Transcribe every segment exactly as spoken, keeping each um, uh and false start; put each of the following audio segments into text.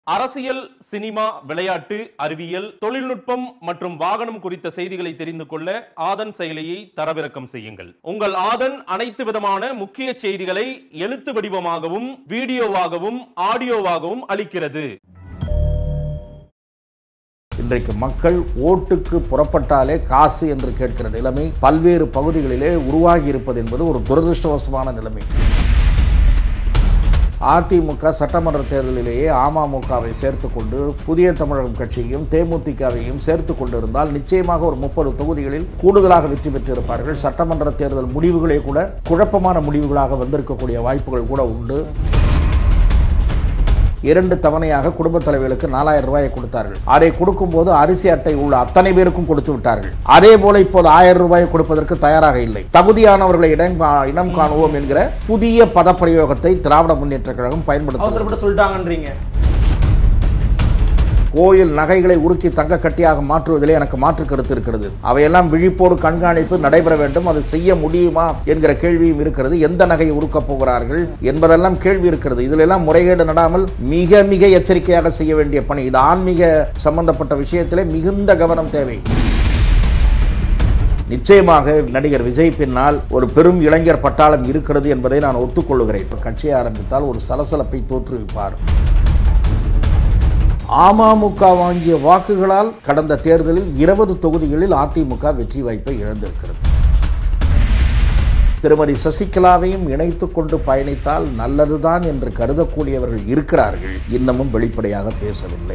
அரசியல், சினிமா, விளையாட்டு, அறிவியல், தொழில்நுட்பம் மற்றும் வாகனம் குறித்த செய்திகளை தெரிந்து கொள்ள ஆதன் செயலியை தரவிறக்கம் செய்யுங்கள். உங்கள் ஆதன் அனைத்து விதமான முக்கிய செய்திகளை எழுத்து வடிவமாகவும் வீடியோவாகவும் ஆடியோவாகவும் அளிக்கிறது. இன்றைக்கு மக்கள் ஓட்டுக்கு புறப்பட்டாலே காசு என்று கேட்கிற நிலைமை பல்வேறு பகுதிகளிலே உருவாகி இருப்பது என்பது ஒரு துரதிருஷ்டவசமான நிலைமை. அதிமுக சட்டமன்ற தேர்தலிலேயே அமமுகவை சேர்த்து கொண்டு புதிய தமிழகம் கட்சியையும் தேமுதிகவையும் சேர்த்து கொண்டிருந்தால் நிச்சயமாக ஒரு முப்பது தொகுதிகளில் கூடுதலாக வெற்றி பெற்றிருப்பார்கள். சட்டமன்ற தேர்தல் முடிவுகளே கூட குழப்பமான முடிவுகளாக வந்திருக்கக்கூடிய வாய்ப்புகள் கூட உண்டு. இரண்டு தவணையாக குடும்பத் தலைவர்களுக்கு நாலாயிரம் ரூபாயை கொடுத்தார்கள். அதை கொடுக்கும் போது அரிசி அட்டை உள்ள அத்தனை பேருக்கும் கொடுத்து விட்டார்கள். அதே போல இப்போது ஆயிரம் ரூபாயை கொடுப்பதற்கு தயாராக இல்லை. தகுதியானவர்களை இடம் இனம் காணுவோம் என்கிற புதிய பதப்பிரயோகத்தை திராவிட முன்னேற்ற கழகம் பயன்படுத்த சொல்லிட்டாங்கன்றீங்க. கோயில் நகைகளை உருக்கி தங்க கட்டியாக மாற்றுவதிலே எனக்கு மாற்று கருத்து இருக்கிறது. அவையெல்லாம் விழிப்போடு கண்காணிப்பு நடைபெற வேண்டும். அது செய்ய முடியுமா என்கிற கேள்வியும் இருக்கிறது. எந்த நகையை உருக்கப் போகிறார்கள் என்பதெல்லாம் கேள்வி இருக்கிறது. இதில் எல்லாம் முறைகேடு நடாமல் மிக மிக எச்சரிக்கையாக செய்ய வேண்டிய பணி. இது ஆன்மீக சம்பந்தப்பட்ட விஷயத்திலே மிகுந்த கவனம் தேவை. நிச்சயமாக நடிகர் விஜய் பின்னால் ஒரு பெரும் இளைஞர் பட்டாளம் இருக்கிறது என்பதை நான் ஒத்துக்கொள்கிறேன். கட்சியை ஆரம்பித்தால் ஒரு சலசலப்பை தோற்றுவிப்பார். அமமுக வாங்கிய வாக்குகளால் கடந்த தேர்தலில் இருபது தொகுதிகளில் அதிமுக வெற்றி வாய்ப்பை இழந்திருக்கிறது. திருமதி சசிகலாவையும் இணைத்துக் கொண்டு பயணித்தால் நல்லதுதான் என்று கருதக்கூடியவர்கள் இருக்கிறார்கள். இன்னமும் வெளிப்படையாக பேசவில்லை.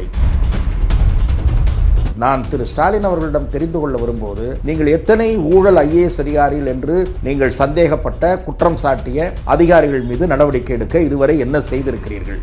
நான் திரு ஸ்டாலின் அவர்களிடம் தெரிந்து கொள்ள வரும்போது, நீங்கள் எத்தனை ஊழல் ஐஏஎஸ் அதிகாரிகள் என்று நீங்கள் சந்தேகப்பட்ட குற்றம் சாட்டிய அதிகாரிகள் மீது நடவடிக்கை எடுக்க இதுவரை என்ன செய்திருக்கிறீர்கள்?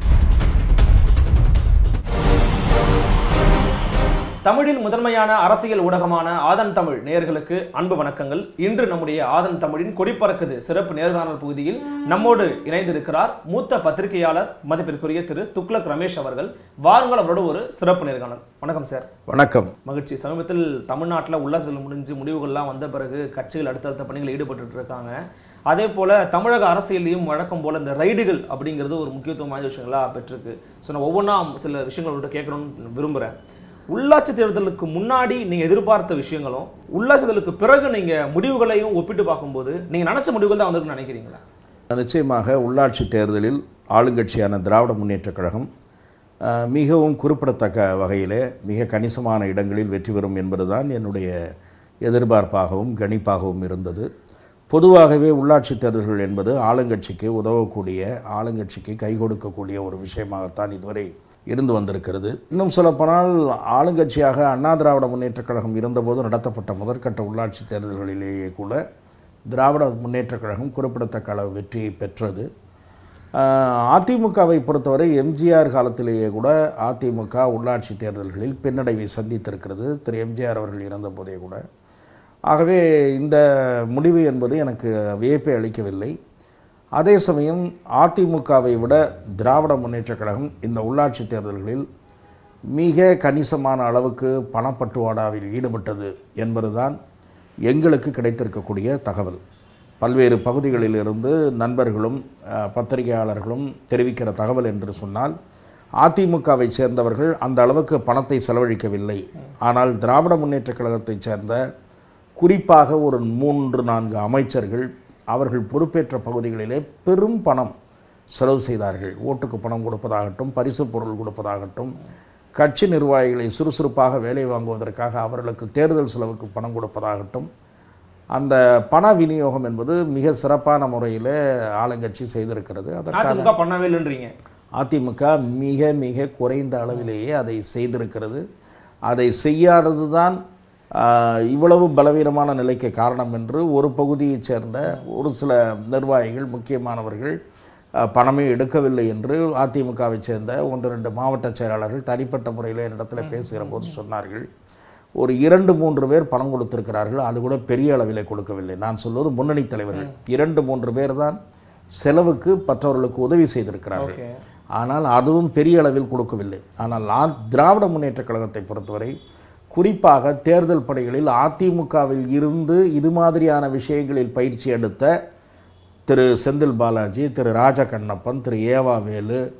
தமிழில் முதன்மையான அரசியல் ஊடகமான ஆதன் தமிழ் நேயர்களுக்கு அன்பு வணக்கங்கள். இன்று நம்முடைய ஆதன் தமிழின் கொடிப்பறக்குது சிறப்பு நேர்காணல் பகுதியில் நம்மோடு இணைந்திருக்கிறார் மூத்த பத்திரிகையாளர் மதிப்பிற்குரிய திரு துக்ளக் ரமேஷ் அவர்கள். வாருங்கள் அவரோட ஒரு சிறப்பு நேர்காணல். வணக்கம் சார். வணக்கம். மகிழ்ச்சி. சமீபத்தில் தமிழ்நாட்டில் உள்ளத்தில் முடிஞ்சு முடிவுகள்லாம் வந்த பிறகு கட்சிகள் அடுத்தடுத்த பணிகள் ஈடுபட்டு இருக்காங்க. அதே போல தமிழக அரசியலையும் வழக்கம் போல இந்த ரைடுகள் அப்படிங்கிறது ஒரு முக்கியத்துவமான விஷயங்களா பெற்றிருக்கு. ஸோ நான் ஒவ்வொன்றா சில விஷயங்களோட கேட்கணும்னு விரும்புகிறேன். உள்ளாட்சி தேர்தலுக்கு முன்னாடி நீங்க எதிர்பார்த்த விஷயங்களும் உள்ளாட்சி தேர்தலுக்கு பிறகு நீங்க முடிவுகளையும் ஒப்பிட்டு பார்க்கும்போது நீங்க நினைச்ச முடிவுகள் தான் வந்திருக்குன்னு நினைக்கிறீங்களா? நிச்சயமாக உள்ளாட்சி தேர்தலில் ஆளுங்கட்சியான திராவிட முன்னேற்ற கழகம் மிகவும் குறிப்பிடத்தக்க வகையிலே மிக கணிசமான இடங்களில் வெற்றி பெறும் என்பதுதான் என்னுடைய எதிர்பார்ப்பாகவும் கணிப்பாகவும் இருந்தது. பொதுவாகவே உள்ளாட்சி தேர்தல்கள் என்பது ஆளுங்கட்சிக்கு உதவக்கூடிய, ஆளுங்கட்சிக்கு கை கொடுக்கக்கூடிய ஒரு விஷயமாகத்தான் இதுவரை இருந்து வந்திருக்கிறது. இன்னும் சொல்லப்போனால் ஆளுங்கட்சியாக அண்ணா திராவிட முன்னேற்ற கழகம் இருந்தபோது நடத்தப்பட்ட முதற்கட்ட உள்ளாட்சி தேர்தல்களிலேயே கூட திராவிட முன்னேற்ற கழகம் குறிப்பிடத்தக்க அளவு வெற்றியை பெற்றது. அதிமுகவை பொறுத்தவரை எம்ஜிஆர் காலத்திலேயே கூட அதிமுக உள்ளாட்சி தேர்தல்களில் பின்னடைவை சந்தித்திருக்கிறது, திரு எம்ஜிஆர் அவர்கள் இருந்தபோதே கூட. ஆகவே இந்த முடிவு என்பது எனக்கு வியப்பை அளிக்கவில்லை. அதே சமயம் அதிமுகவை விட திராவிட முன்னேற்ற கழகம் இந்த உள்ளாட்சி தேர்தல்களில் மிக கணிசமான அளவுக்கு பணப்பட்டுவாடாவில் ஈடுபட்டது என்பதுதான் எங்களுக்கு கிடைத்திருக்கக்கூடிய தகவல். பல்வேறு பகுதிகளிலிருந்து நண்பர்களும் பத்திரிகையாளர்களும் தெரிவிக்கிற தகவல் என்று சொன்னால், அதிமுகவை சேர்ந்தவர்கள் அந்த அளவுக்கு பணத்தை செலவழிக்கவில்லை. ஆனால் திராவிட முன்னேற்ற கழகத்தைச் சேர்ந்த குறிப்பாக ஒரு மூன்று நான்கு அமைச்சர்கள் அவர்கள் பொறுப்பேற்ற பகுதிகளிலே பெரும் பணம் செலவு செய்தார்கள். ஓட்டுக்கு பணம் கொடுப்பதாகட்டும், பரிசு பொருள் கொடுப்பதாகட்டும், கட்சி நிர்வாகிகளை சுறுசுறுப்பாக வேலை வாங்குவதற்காக அவர்களுக்கு தேர்தல் செலவுக்கு பணம் கொடுப்பதாகட்டும், அந்த பண விநியோகம் என்பது மிக சிறப்பான முறையில் ஆளுங்கட்சி செய்திருக்கிறது. அதற்காக பண்ணவேல்லைன்றீங்க. அதிமுக மிக மிக குறைந்த அளவிலேயே அதை செய்திருக்கிறது. அதை செய்யாதது தான் இவ்வளவு பலவீனமான நிலைக்கு காரணம் என்று ஒரு பகுதியைச் சேர்ந்த ஒரு சில நிர்வாகிகள், முக்கியமானவர்கள் பணமே எடுக்கவில்லை என்று அதிமுகவை சேர்ந்த ஒன்று ரெண்டு மாவட்ட செயலாளர்கள் தனிப்பட்ட முறையில் என்னிடத்தில் பேசுகிற போது சொன்னார்கள். ஒரு இரண்டு மூன்று பேர் பணம் கொடுத்திருக்கிறார்கள், அது கூட பெரிய அளவில் கொடுக்கவில்லை. நான் சொல்வது முன்னணி தலைவர்கள் இரண்டு மூன்று பேர் தான் செலவுக்கு மற்றவர்களுக்கு உதவி செய்திருக்கிறார்கள். ஆனால் அதுவும் பெரிய அளவில் கொடுக்கவில்லை. ஆனால் திராவிட முன்னேற்ற கழகத்தை பொறுத்தவரை குறிப்பாக தேர்தல் படைகளில் அதிமுகவில் இருந்து இது மாதிரியான விஷயங்களில் பயிற்சி எடுத்த திரு செந்தில் பாலாஜி, திரு ராஜ கண்ணப்பன், திரு ஏவா வேலு,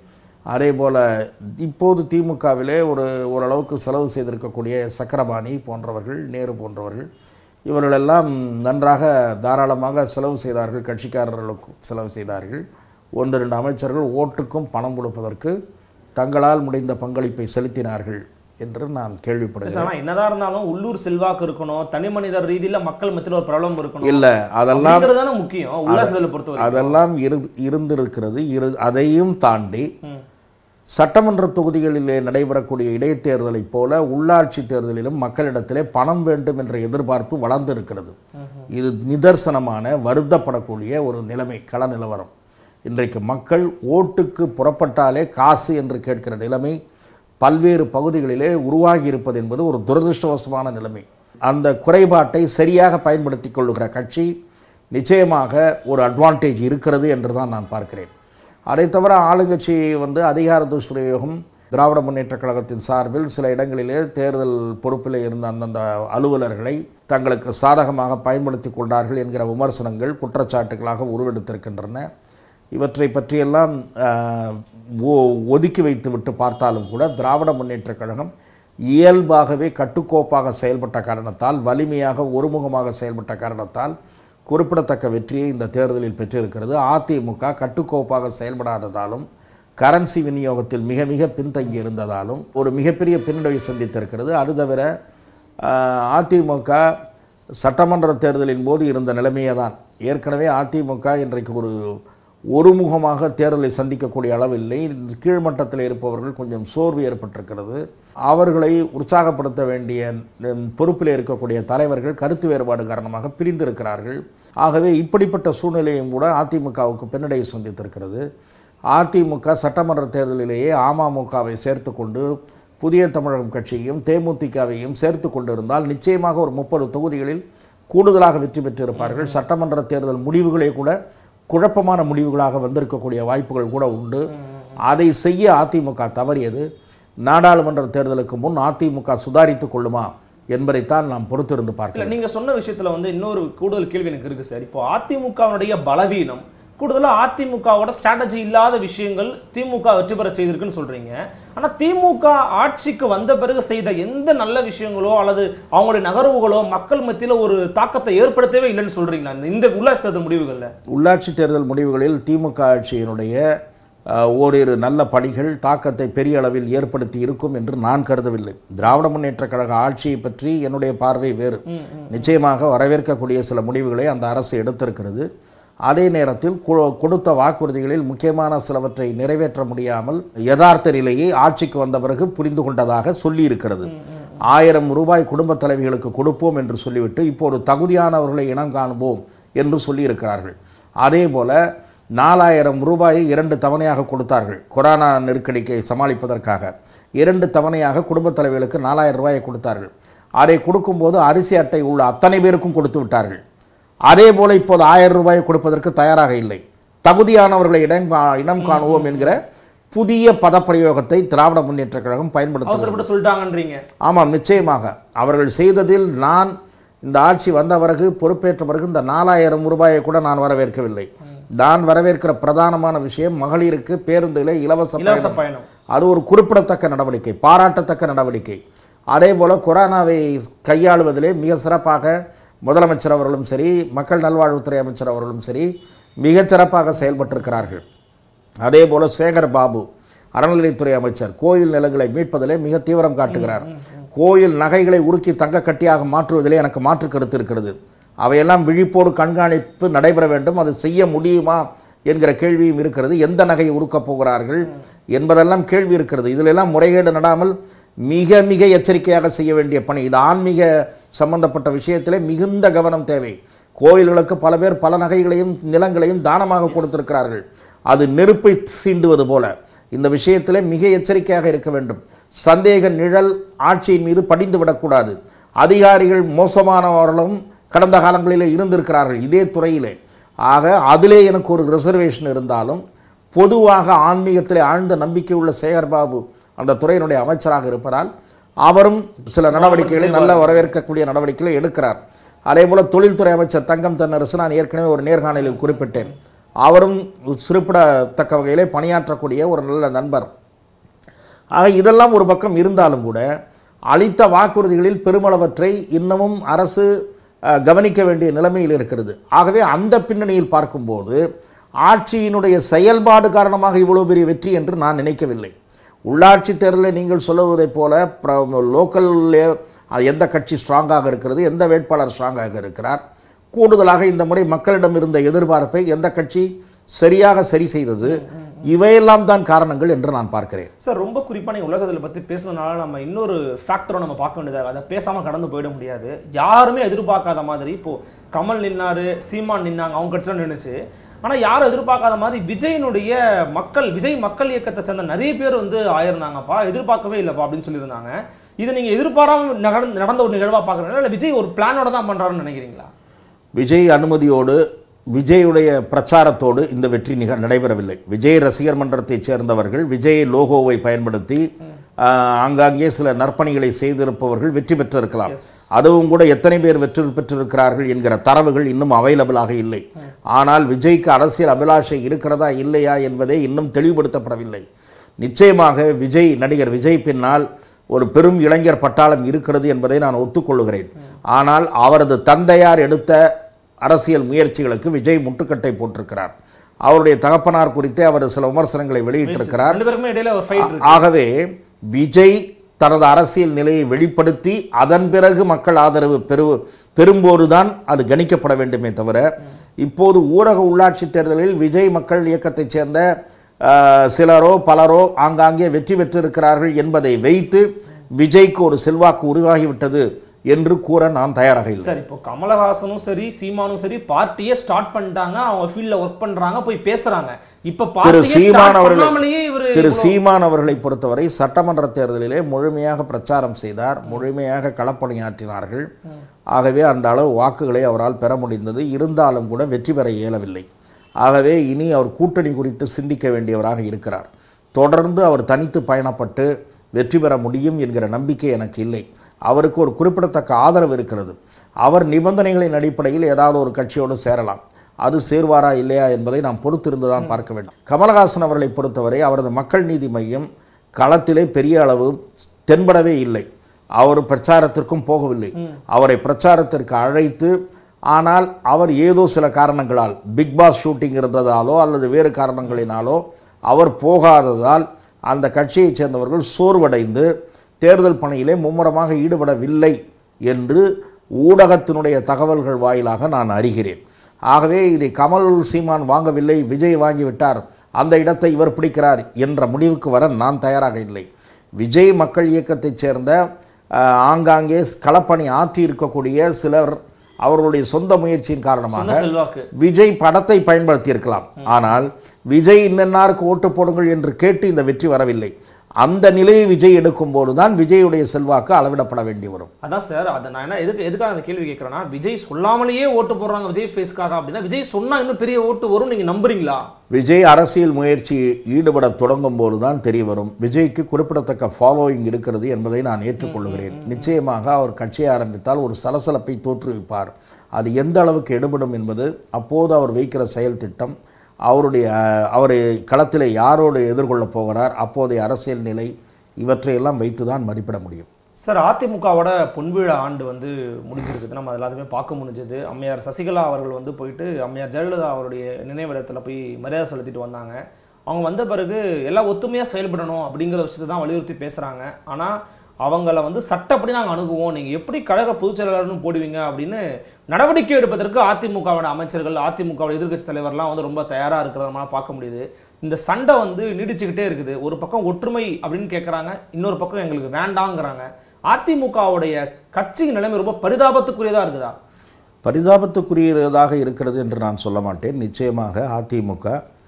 அதே போல் இப்போது திமுகவிலே ஒரு ஓரளவுக்கு செலவு செய்திருக்கக்கூடிய சக்கரபாணி போன்றவர்கள், நேரு போன்றவர்கள், இவர்களெல்லாம் நன்றாக தாராளமாக செலவு செய்தார்கள், கட்சிக்காரர்களுக்கும் செலவு செய்தார்கள். ஒன்று ரெண்டு அமைச்சர்கள் ஓட்டுக்கும் பணம் கொடுப்பதற்கு தங்களால் முடிந்த பங்களிப்பை செலுத்தினார்கள் என்று நான் கேள்விப்படுகிறேன். என்னதான் இருந்தாலும் உள்ளூர் செல்வாக்கு இருக்கணும், தனி மனிதர் ரீதியில மக்கள் மத்தியில் ஒரு பிரபலம் இருக்கணும். இல்லை, அதெல்லாம் முக்கியம். உல்லாசத்தை பொறுத்தவரை அதெல்லாம் இரு இருந்திருக்கிறது. இரு அதையும் தாண்டி சட்டமன்ற தொகுதிகளிலே நடைபெறக்கூடிய இடைத்தேர்தலைப் போல உள்ளாட்சி தேர்தலிலும் மக்களிடத்திலே பணம் வேண்டும் என்ற எதிர்பார்ப்பு வளர்ந்திருக்கிறது. இது நிதர்சனமான வருத்தப்படக்கூடிய ஒரு நிலைமை, கள நிலவரம். இன்றைக்கு மக்கள் ஓட்டுக்கு புறப்பட்டாலே காசு என்று கேட்கிற நிலைமை பல்வேறு பகுதிகளிலே உருவாகி இருப்பது என்பது ஒரு துரதிருஷ்டவசமான நிலைமை. அந்த குறைபாட்டை சரியாக பயன்படுத்தி கொள்ளுகிற கட்சி நிச்சயமாக ஒரு அட்வான்டேஜ் இருக்கிறது என்று தான் நான் பார்க்கிறேன். அதை தவிர ஆளுங்கட்சி வந்து அதிகார துஷ்பிரயோகம், திராவிட முன்னேற்றக் கழகத்தின் சார்பில் சில இடங்களிலே தேர்தல் பொறுப்பில் இருந்த அந்தந்த அலுவலர்களை தங்களுக்கு சாதகமாக பயன்படுத்தி கொண்டார்கள் என்கிற விமர்சனங்கள் குற்றச்சாட்டுகளாக உருவெடுத்திருக்கின்றன. இவற்றை பற்றியெல்லாம் ஒதுக்கி வைத்து விட்டு பார்த்தாலும் கூட திராவிட முன்னேற்றக் கழகம் இயல்பாகவே கட்டுக்கோப்பாக செயல்பட்ட காரணத்தால், வலிமையாக ஒருமுகமாக செயல்பட்ட காரணத்தால் குறிப்பிடத்தக்க வெற்றியை இந்த தேர்தலில் பெற்றிருக்கிறது. அதிமுக கட்டுக்கோப்பாக செயல்படாததாலும், கரன்சி விநியோகத்தில் மிக மிக பின்தங்கி இருந்ததாலும் ஒரு மிகப்பெரிய பின்னடைவை சந்தித்திருக்கிறது. அது தவிர அதிமுக சட்டமன்ற தேர்தலின் போது இருந்த நிலைமையே தான். ஏற்கனவே அதிமுக இன்றைக்கு ஒரு ஒருமுகமாக தேர்தலை சந்திக்கக்கூடிய அளவில்லை. கீழ்மட்டத்தில் இருப்பவர்கள் கொஞ்சம் சோர்வு ஏற்பட்டிருக்கிறது. அவர்களை உற்சாகப்படுத்த வேண்டிய பொறுப்பில் இருக்கக்கூடிய தலைவர்கள் கருத்து வேறுபாடு காரணமாக பிரிந்திருக்கிறார்கள். ஆகவே இப்படிப்பட்ட சூழ்நிலையும் கூட அதிமுகவுக்கு பின்னடைவை சந்தித்திருக்கிறது. அதிமுக சட்டமன்ற தேர்தலிலேயே அமமுகவை சேர்த்து கொண்டு புதிய தமிழகம் கட்சியையும் தேமுதிகவையும் சேர்த்து கொண்டிருந்தால் நிச்சயமாக ஒரு முப்பது தொகுதிகளில் கூடுதலாக வெற்றி பெற்றிருப்பார்கள். சட்டமன்ற தேர்தல் முடிவுகளே கூட குழப்பமான முடிவுகளாக வந்திருக்கக்கூடிய வாய்ப்புகள் கூட உண்டு. அதை செய்ய அதிமுக தவறியது. நாடாளுமன்ற தேர்தலுக்கு முன் அதிமுக சுதாரித்துக் கொள்ளுமா என்பதைத்தான் நாம் பொறுத்திருந்து பார்க்கலாம். நீங்க சொன்ன விஷயத்துல வந்து இன்னொரு கூடுதல் கேள்வி எனக்கு இருக்கு சார். இப்போ அதிமுகவுடைய பலவீனம் கூடுதலாக அதிமுகவோட ஸ்ட்ராட்டஜி இல்லாத விஷயங்கள் திமுக வெற்றி பெற செய்திருக்குன்னு சொல்றீங்க. ஆனா திமுக ஆட்சிக்கு வந்த பிறகு செய்த எந்த நல்ல விஷயங்களோ அல்லது அவங்களுடைய நகர்வுகளோ மக்கள் மத்தியில் ஒரு தாக்கத்தை ஏற்படுத்தவே இல்லைன்னு சொல்றீங்களா இந்த உள்ளாட்சி தேர்தல் முடிவுகளில்? உள்ளாட்சி தேர்தல் முடிவுகளில் திமுக ஆட்சியினுடைய ஓரிரு நல்ல பணிகள் தாக்கத்தை பெரிய அளவில் ஏற்படுத்தி இருக்கும் என்று நான் கருதவில்லை. திராவிட முன்னேற்ற கழக ஆட்சியை பற்றி என்னுடைய பார்வை வேறு. நிச்சயமாக வரவேற்கக்கூடிய சில முடிவுகளை அந்த அரசு எடுத்திருக்கிறது. அதே நேரத்தில் கொடுத்த வாக்குறுதிகளில் முக்கியமான சிலவற்றை நிறைவேற்ற முடியாமல் யதார்த்த நிலையை ஆட்சிக்கு வந்த பிறகு புரிந்து கொண்டதாக சொல்லியிருக்கிறது. ஆயிரம் ரூபாய் குடும்ப தலைவிகளுக்கு கொடுப்போம் என்று சொல்லிவிட்டு இப்போது தகுதியானவர்களை இனம் காண்போம் என்று சொல்லியிருக்கிறார்கள். அதே போல நாலாயிரம் ரூபாயை இரண்டு தவணையாக கொடுத்தார்கள். கொரோனா நெருக்கடிக்கை சமாளிப்பதற்காக இரண்டு தவணையாக குடும்ப தலைவிகளுக்கு நாலாயிரம் ரூபாயை கொடுத்தார்கள். அதை கொடுக்கும்போது அரிசி அட்டை உள்ள அத்தனை பேருக்கும் கொடுத்து விட்டார்கள். அதே போல இப்போது ஆயிரம் ரூபாயை கொடுப்பதற்கு தயாராக இல்லை. தகுதியானவர்களை இடம் இனம் காணுவோம் என்கிற புதிய பதப்பிரயோகத்தை திராவிட முன்னேற்ற கழகம் பயன்படுத்த சொல்லிட்டாங்கன்றீங்க? ஆமாம், நிச்சயமாக அவர்கள் செய்ததில் நான் இந்த ஆட்சி வந்த பிறகு பொறுப்பேற்ற பிறகு இந்த நாலாயிரம் ரூபாயை கூட நான் வரவேற்கவில்லை. நான் வரவேற்கிற பிரதானமான விஷயம் மகளிருக்கு பேருந்திலே இலவச பயணம். அது ஒரு குறிப்பிடத்தக்க நடவடிக்கை, பாராட்டத்தக்க நடவடிக்கை. அதே போல கொரோனாவை கையாளுவதிலே மிக சிறப்பாக முதலமைச்சர் அவர்களும் சரி, மக்கள் நல்வாழ்வுத்துறை அமைச்சர் அவர்களும் சரி மிகச் சிறப்பாக செயல்பட்டிருக்கிறார்கள். அதே போல சேகர் பாபு அறநிலையத்துறை அமைச்சர் கோயில் நிலங்களை மீட்பதிலே மிக தீவிரம் காட்டுகிறார். கோயில் நகைகளை உருக்கி தங்க கட்டியாக மாற்றுவதிலே எனக்கு மாற்று கருத்து இருக்கிறது. அவையெல்லாம் விழிப்போடு கண்காணிப்பு நடைபெற வேண்டும். அது செய்ய முடியுமா என்கிற கேள்வியும் இருக்கிறது. எந்த நகையை உருக்கப் போகிறார்கள் என்பதெல்லாம் கேள்வி இருக்கிறது. இதிலெல்லாம் முறைகேடு நடாமல் மிக மிக எச்சரிக்கையாக செய்ய வேண்டிய பணி. இது ஆன்மீக சம்பந்தப்பட்ட விஷயத்திலே மிகுந்த கவனம் தேவை. கோயில்களுக்கு பல பேர் பல நகைகளையும் நிலங்களையும் தானமாக கொடுத்திருக்கிறார்கள். அது நெருப்பை சீண்டுவது போல இந்த விஷயத்திலே மிக எச்சரிக்கையாக இருக்க வேண்டும். சந்தேக நிழல் ஆட்சியின் மீது படிந்து விடக்கூடாது. அதிகாரிகள் மோசமானவர்களும் கடந்த காலங்களிலே இருந்திருக்கிறார்கள் இதே துறையிலே. ஆக அதிலே எனக்கு ஒரு ரிசர்வேஷன் இருந்தாலும் பொதுவாக ஆன்மீகத்திலே ஆழ்ந்த நம்பிக்கை உள்ள சேகர்பாபு அந்த துறையினுடைய அமைச்சராக இருப்பதால் அவரும் சில நடவடிக்கைகளை நல்ல வரவேற்கக்கூடிய நடவடிக்கைகளை எடுக்கிறார். அதே போல தொழில்துறை அமைச்சர் தங்கம் தென்னரசு நான் ஏற்கனவே ஒரு நேர்காணலில் குறிப்பிட்டேன். அவரும் குறிப்பிடத்தக்க வகையிலே பணியாற்றக்கூடிய ஒரு நல்ல நண்பர். ஆக இதெல்லாம் ஒரு பக்கம் இருந்தாலும் கூட அளித்த வாக்குறுதிகளில் பெருமளவற்றை இன்னமும் அரசு கவனிக்க வேண்டிய நிலைமையில் இருக்கிறது. ஆகவே அந்த பின்னணியில் பார்க்கும்போது ஆட்சியினுடைய செயல்பாடு காரணமாக இவ்வளவு பெரிய வெற்றி என்று நான் நினைக்கவில்லை. உள்ளாட்சி தேர்தலில் நீங்கள் சொல்லுவதைப் போல லோக்கல்லே எந்த கட்சி ஸ்ட்ராங்காக இருக்கிறது, எந்த வேட்பாளர் ஸ்ட்ராங்காக இருக்கிறார், கூடுதலாக இந்த முறை மக்களிடம் இருந்த எதிர்பார்ப்பை எந்த கட்சி சரியாக சரி செய்தது, இவையெல்லாம் தான் காரணங்கள் என்று நான் பார்க்கிறேன். சார், ரொம்ப குறிப்பாக நீங்கள் உலகத்தில் பற்றி பேசுனதுனால நம்ம இன்னொரு ஃபேக்டரை நம்ம பார்க்க வேண்டியதாக, அதை பேசாமல் கடந்து போயிட முடியாது. யாருமே எதிர்பார்க்காத மாதிரி இப்போது கமல் நின்னாரு, சீமான் நின்னாங்க, அவங்க கட்சியில் நின்றுச்சு. ஆனால் யாரும் எதிர்பார்க்காத மாதிரி விஜயினுடைய மக்கள் விஜய் மக்கள் இயக்கத்தை சேர்ந்த நிறைய பேர் வந்து ஆயிருந்தாங்கப்பா, எதிர்பார்க்கவே இல்லைப்பா அப்படின்னு சொல்லியிருந்தாங்க. இதை நீங்கள் எதிர்பாராமல் நடந்த நடந்த ஒரு நிகழ்வாக பார்க்குறீங்களா, இல்லை விஜய் ஒரு பிளானோட தான் பண்ணுறாருன்னு நினைக்கிறீங்களா? விஜய் அனுமதியோடு விஜயுடைய பிரச்சாரத்தோடு இந்த வெற்றி நிக நடைபெறவில்லை. விஜய் ரசிகர் மன்றத்தைச் சேர்ந்தவர்கள் விஜய் லோகோவை பயன்படுத்தி ஆங்காங்கே சில நற்பணிகளை செய்திருப்பவர்கள் வெற்றி பெற்றிருக்கலாம். அதுவும் கூட எத்தனை பேர் வெற்றி பெற்றிருக்கிறார்கள் என்கிற தரவுகள் இன்னும் அவைலபிளாக இல்லை. ஆனால் விஜய்க்கு அரசியல் அபிலாஷை இருக்கிறதா இல்லையா என்பதே இன்னும் தெளிவுபடுத்தப்படவில்லை. நிச்சயமாக விஜய் நடிகர் விஜய் பின்னால் ஒரு பெரும் இளைஞர் பட்டாளம் இருக்கிறது என்பதை நான் ஒத்துக்கொள்கிறேன். ஆனால் அவரது தந்தையார் எடுத்த அரசியல் முயற்சிகளுக்கு விஜய் முட்டுக்கட்டை போட்டிருக்கிறார். அவருடைய தகப்பனார் குறித்து அவர் சில விமர்சனங்களை வெளியிட்டிருக்கிறார். ஆகவே விஜய் தனது அரசியல் நிலையை வெளிப்படுத்தி அதன் பிறகு மக்கள் ஆதரவு பெரு பெறும்போதுதான் அது கணிக்கப்பட வேண்டுமே தவிர, இப்போது ஊரக உள்ளாட்சி தேர்தலில் விஜய் மக்கள் இயக்கத்தைச் சேர்ந்த சிலரோ பலரோ ஆங்காங்கே வெற்றி பெற்றிருக்கிறார்கள் என்பதை வைத்து விஜய்க்கு ஒரு செல்வாக்கு உருவாகிவிட்டது என்று கூற நான் தயாராக இல்லை. சார், இப்போ கமலஹாசனும் சரி சீமானும் சரி பார்ட்டியே ஸ்டார்ட் பண்ணிட்டாங்க, அவங்க ஃபீல்ட்ல ஒர்க் பண்றாங்க, போய் பேசுறாங்க. இப்ப திரு சீமான் அவர்கள் திரு சீமான் அவர்களை பொறுத்தவரை சட்டமன்ற தேர்தலிலே முழுமையாக பிரச்சாரம் செய்தார், முழுமையாக களப்பணியாற்றினார்கள். ஆகவே அந்த அளவு வாக்குகளை அவரால் பெற முடிந்தது. இருந்தாலும் கூட வெற்றி பெற இயலவில்லை. ஆகவே இனி அவர் கூட்டணி குறித்து சிந்திக்க வேண்டியவராக இருக்கிறார். தொடர்ந்து அவர் தனித்து பயணப்பட்டு வெற்றி பெற முடியும் என்கிற நம்பிக்கை எனக்கு இல்லை. அவருக்கு ஒரு குறிப்பிடத்தக்க ஆதரவு இருக்கிறது. அவர் நிபந்தனைகளின் அடிப்படையில் ஏதாவது ஒரு கட்சியோடு சேரலாம். அது சேர்வாரா இல்லையா என்பதை நாம் பொறுத்திருந்து தான் பார்க்க வேண்டும். கமலஹாசன் அவர்களை பொறுத்தவரை அவரது மக்கள் நீதி மையம் களத்திலே பெரிய அளவு தென்படவே இல்லை. அவர் பிரச்சாரத்திற்கும் போகவில்லை. அவரை பிரச்சாரத்திற்கு அழைத்து, ஆனால் அவர் ஏதோ சில காரணங்களால் பிக் பாஸ் ஷூட்டிங் இருந்ததாலோ அல்லது வேறு காரணங்களினாலோ அவர் போகாததால் அந்த கட்சியைச் சேர்ந்தவர்கள் சோர்வடைந்து தேர்தல் பணியிலே மும்முரமாக ஈடுபடவில்லை என்று ஊடகத்தினுடைய தகவல்கள் வாயிலாக நான் அறிகிறேன். ஆகவே இதை கமல் சீமான் வாங்கவில்லை, விஜய் வாங்கிவிட்டார், அந்த இடத்தை இவர் பிடிக்கிறார் என்ற முடிவுக்கு வர நான் தயாராக இல்லை. விஜய் மக்கள் இயக்கத்தைச் சேர்ந்த ஆங்காங்கே களப்பணி ஆற்றி இருக்கக்கூடிய சிலர் அவர்களுடைய சொந்த முயற்சியின் காரணமாக விஜய் படத்தை பயன்படுத்தி இருக்கலாம். ஆனால் விஜய் இன்னென்னாருக்கு ஓட்டு போடுங்கள் என்று கேட்டு இந்த வெற்றி வரவில்லை. அந்த நிலையை விஜய் எடுக்கும் போதுதான் விஜயுடைய செல்வாக்கு அளவிடப்பட வேண்டி வரும். அதான் சார், அதை நான் என்ன எதுக்கு எதுக்காக அந்த கேள்வி கேட்குறேன்னா, விஜய் சொல்லாமலேயே ஓட்டு போடுறாங்க விஜய் ஃபேஸ்க்காக அப்படின்னா, விஜய் சொன்னா இன்னும் பெரிய ஓட்டு வரும் நீங்க நம்புறீங்களா? விஜய் அரசியல் முயற்சி ஈடுபட தொடங்கும் போதுதான் தெரிய வரும். விஜய்க்கு குறிப்பிடத்தக்க ஃபாலோயிங் இருக்கிறது என்பதை நான் ஏற்றுக்கொள்கிறேன். நிச்சயமாக அவர் கட்சியை ஆரம்பித்தால் ஒரு சலசலப்பை தோற்றுவிப்பார். அது எந்த அளவுக்கு எடுபடும் என்பது அப்போது அவர் வைக்கிற செயல் திட்டம், அவருடைய அவரை களத்தில் யாரோடு எதிர்கொள்ளப் போகிறார், அப்போதைய அரசியல் நிலை, இவற்றையெல்லாம் வைத்து தான் மதிப்பிட முடியும். சார், அதிமுகவோட பொன்விழா ஆண்டு வந்து முடிஞ்சிருக்குது, நம்ம எல்லாத்தையுமே பார்க்க முடிஞ்சது. அம்மையார் சசிகலா அவர்கள் வந்து போயிட்டு அம்மையார் ஜெயலலிதா அவருடைய நினைவிடத்தில் போய் மரியாதை செலுத்திட்டு வந்தாங்க. அவங்க வந்த பிறகு எல்லாம் ஒத்துமையாக செயல்படணும் அப்படிங்கிற விஷயத்தை தான் வலியுறுத்தி பேசுகிறாங்க. ஆனால் அவங்கள வந்து சட்டப்படி நாங்கள் அணுகுவோம், நீங்கள் எப்படி கழக பொதுச் செயலாளர்னு போடுவீங்க அப்படின்னு நடவடிக்கை எடுப்பதற்கு அதிமுகவோட அமைச்சர்கள், அதிமுகவோட எதிர்க்கட்சி தலைவர்லாம் வந்து ரொம்ப தயாராக இருக்கிறத நம்மளால் பார்க்க முடியுது. இந்த சண்டை வந்து நீடிச்சுக்கிட்டே இருக்குது. ஒரு பக்கம் ஒற்றுமை அப்படின்னு கேட்குறாங்க, இன்னொரு பக்கம் எங்களுக்கு வேண்டாங்கிறாங்க. அதிமுகவுடைய கட்சி நிலைமை ரொம்ப பரிதாபத்துக்குரியதாக இருக்குதா? பரிதாபத்துக்குரியதாக இருக்கிறது என்று நான் சொல்ல மாட்டேன். நிச்சயமாக அதிமுக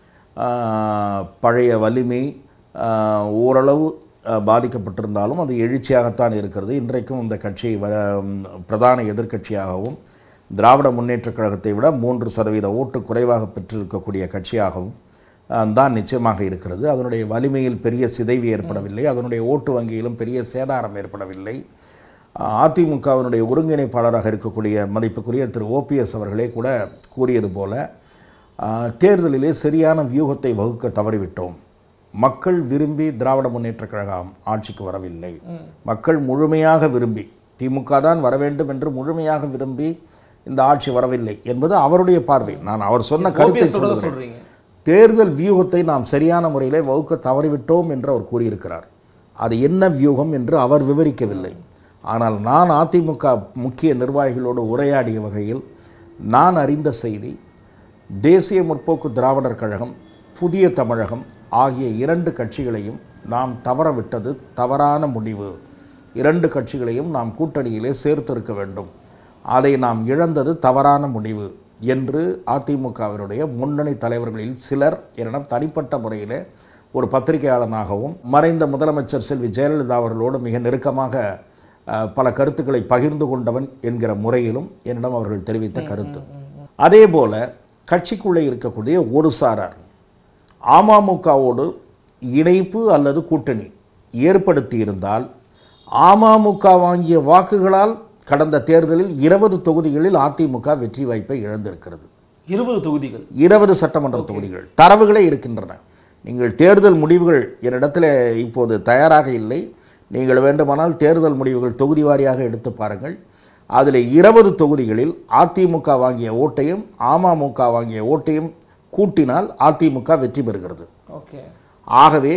பழைய வலிமை ஓரளவு பாதிக்கப்பட்டிருந்தாலும் அது எழுச்சியாகத்தான் இருக்கிறது. இன்றைக்கும் இந்த கட்சி பிரதான எதிர்க்கட்சியாகவும் திராவிட முன்னேற்றக் கழகத்தை விட மூன்று சதவீத ஓட்டு குறைவாக பெற்றிருக்கக்கூடிய கட்சியாகவும் தான் நிச்சயமாக இருக்கிறது. அதனுடைய வலிமையில் பெரிய சிதைவு ஏற்படவில்லை, அதனுடைய ஓட்டு வங்கியிலும் பெரிய சேதாரம் ஏற்படவில்லை. அதிமுகவினுடைய ஒருங்கிணைப்பாளராக இருக்கக்கூடிய மதிப்புக்குரிய திரு ஓபிஎஸ் அவர்களே கூட கூறியது போல தேர்தலிலே சரியான வியூகத்தை வகுக்க தவறிவிட்டோம். மக்கள் விரும்பி திராவிட முன்னேற்றக் கழகம் ஆட்சிக்கு வரவில்லை. மக்கள் முழுமையாக விரும்பி திமுக தான் வர வேண்டும் என்று முழுமையாக விரும்பி இந்த ஆட்சி வரவில்லை என்பது அவருடைய பார்வை. நான் அவர் சொன்ன கருத்தை சொல்கிறேன். தேர்தல் வியூகத்தை நாம் சரியான முறையிலே வகுக்க தவறிவிட்டோம் என்று அவர் கூறியிருக்கிறார். அது என்ன வியூகம் என்று அவர் விவரிக்கவில்லை. ஆனால் நான் அதிமுக முக்கிய நிர்வாகிகளோடு உரையாடிய வகையில் நான் அறிந்த செய்தி, தேசிய முற்போக்கு திராவிடர் கழகம், புதிய தமிழகம் ஆகிய இரண்டு கட்சிகளையும் நாம் தவறவிட்டது தவறான முடிவு. இரண்டு கட்சிகளையும் நாம் கூட்டணியிலே சேர்த்திருக்க வேண்டும். அதை நாம் இழந்தது தவறான முடிவு என்று அதிமுகவினுடைய முன்னணி தலைவர்களில் சிலர், என்னிடம் தனிப்பட்ட முறையில் ஒரு பத்திரிகையாளனாகவும் மறைந்த முதலமைச்சர் செல்வி ஜெயலலிதா அவர்களோடு மிக நெருக்கமாக பல கருத்துக்களை பகிர்ந்து கொண்டவன் என்கிற முறையிலும் என்னிடம் அவர்கள் தெரிவித்த கருத்து. அதே போல கட்சிக்குள்ளே இருக்கக்கூடிய ஒரு சாரார் அமமுகவோடு இணைப்பு அல்லது கூட்டணி ஏற்படுத்தி இருந்தால் அமமுக வாங்கிய வாக்குகளால் கடந்த தேர்தலில் இருபது தொகுதிகளில் அதிமுக வெற்றி வாய்ப்பை இழந்திருக்கிறது. இருபது தொகுதிகள், இருபது சட்டமன்ற தொகுதிகள் தரவுகளே இருக்கின்றன. நீங்கள் தேர்தல் முடிவுகள் என்னிடத்தில் இப்போது தயாராக இல்லை. நீங்கள் வேண்டுமானால் தேர்தல் முடிவுகள் தொகுதி வாரியாக எடுத்து பாருங்கள். அதில் இருபது தொகுதிகளில் அதிமுக வாங்கிய ஓட்டையும் அமமுக வாங்கிய ஓட்டையும் கூட்டினால் அதிமுக வெற்றி பெறுகிறது. ஆகவே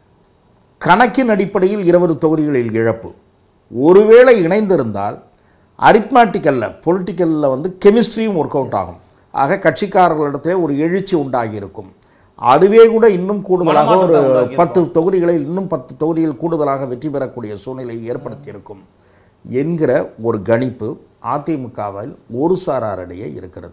கணக்கின் அடிப்படையில் இருபது தொகுதிகளில் இழப்பு. ஒருவேளை இணைந்திருந்தால் அரித்மேட்டிக்கல்ல பொலிட்டிக்கலில் வந்து கெமிஸ்ட்ரியும் ஒர்க் அவுட் ஆகும். ஆக கட்சிக்காரர்களிடத்திலே ஒரு எழுச்சி உண்டாகி இருக்கும். அதுவே கூட இன்னும் கூடுதலாக ஒரு பத்து தொகுதிகளில் இன்னும் பத்து தொகுதியில் கூடுதலாக வெற்றி பெறக்கூடிய சூழ்நிலையை ஏற்படுத்தியிருக்கும் என்கிற ஒரு கணிப்பு அதிமுகவில் ஒரு சாராரிடையே இருக்கிறது.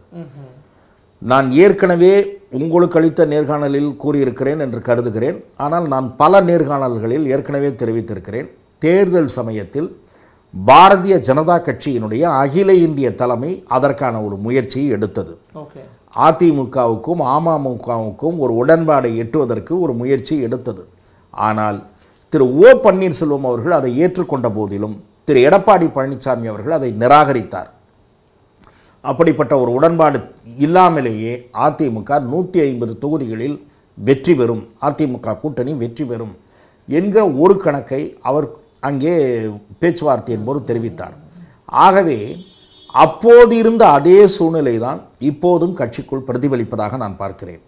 நான் ஏற்கனவே உங்களுக்கு அளித்த நேர்காணலில் கூறியிருக்கிறேன் என்று கருதுகிறேன். ஆனால் நான் பல நேர்காணல்களில் ஏற்கனவே தெரிவித்திருக்கிறேன். தேர்தல் சமயத்தில் பாரதிய ஜனதா கட்சியினுடைய அகில இந்திய தலைமை அதற்கான ஒரு முயற்சியை எடுத்தது. அதிமுகவுக்கும் அமமுகவுக்கும் ஒரு உடன்பாடை எட்டுவதற்கு ஒரு முயற்சி எடுத்தது. ஆனால் திரு ஓ பன்னீர்செல்வம் அவர்கள் அதை ஏற்றுக்கொண்ட போதிலும் திரு எடப்பாடி பழனிசாமி அவர்கள் அதை நிராகரித்தார். அப்படிப்பட்ட ஒரு உடன்பாடு இல்லாமலேயே அதிமுக நூற்றி ஐம்பது தொகுதிகளில் வெற்றி பெறும், அதிமுக கூட்டணி வெற்றி பெறும் என்கிற ஒரு கணக்கை அவர் அங்கே பேச்சுவார்த்தையின் போது தெரிவித்தார். ஆகவே அப்போது இருந்த அதே சூழ்நிலை தான் இப்போதும் கட்சிக்குள் பிரதிபலிப்பதாக நான் பார்க்கிறேன்.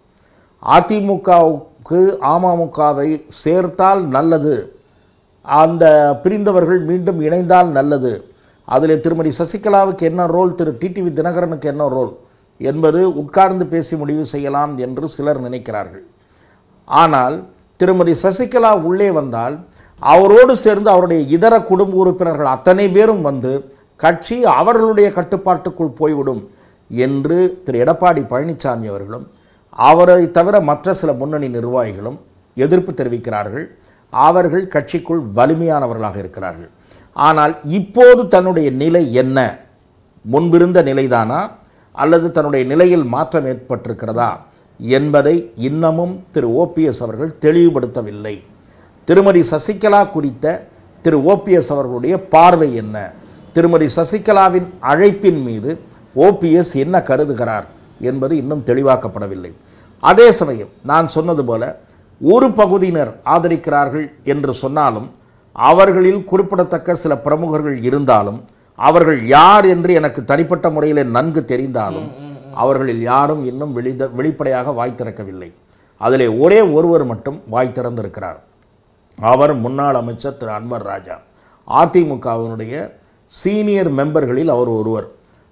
அதிமுகவுக்கு அமமுகவை சேர்த்தால் நல்லது, அந்த பிரிந்தவர்கள் மீண்டும் இணைந்தால் நல்லது, அதில் திருமதி சசிகலாவுக்கு என்ன ரோல், திரு டிடிவி தினகரனுக்கு என்ன ரோல் என்பது உட்கார்ந்து பேசி முடிவு செய்யலாம் என்று சிலர் நினைக்கிறார்கள். ஆனால் திருமதி சசிகலா உள்ளே வந்தால் அவரோடு சேர்ந்து அவருடைய இதர குடும்ப உறுப்பினர்கள் அத்தனை பேரும் வந்து கட்சி அவர்களுடைய கட்டுப்பாட்டுக்குள் போய்விடும் என்று திரு எடப்பாடி பழனிசாமி அவர்களும் அவரை தவிர மற்ற சில முன்னணி நிர்வாகிகளும் எதிர்ப்பு தெரிவிக்கிறார்கள். அவர்கள் கட்சிக்குள் வலிமையானவர்களாக இருக்கிறார்கள். ஆனால் இப்போது தன்னுடைய நிலை என்ன, முன்பிருந்த நிலைதானா அல்லது தன்னுடைய நிலையில் மாற்றம் ஏற்பட்டிருக்கிறதா என்பதை இன்னமும் திரு ஓபிஎஸ் அவர்கள் தெளிவுபடுத்தவில்லை. திருமதி சசிகலா குறித்த திரு ஓபிஎஸ் அவர்களுடைய பார்வை என்ன, திருமதி சசிகலாவின் அழைப்பின் மீது ஓபிஎஸ் என்ன கருதுகிறார் என்பது இன்னும் தெளிவாக்கப்படவில்லை. அதே சமயம் நான் சொன்னது போல ஒரு பகுதியினர் ஆதரிக்கிறார்கள் என்று சொன்னாலும் அவர்களில் குறிப்பிடத்தக்க சில பிரமுகர்கள் இருந்தாலும் அவர்கள் யார் என்று எனக்கு தனிப்பட்ட முறையில் நன்கு தெரிந்தாலும் அவர்களில் யாரும் இன்னும் வெளித வெளிப்படையாக வாய் திறக்கவில்லை. அதிலே ஒரே ஒருவர் மட்டும் வாய் திறந்திருக்கிறார். அவர் முன்னாள் அமைச்சர் திரு அன்வர் ராஜா, அதிமுகவினுடைய சீனியர் மெம்பர்களில் அவர் ஒருவர்,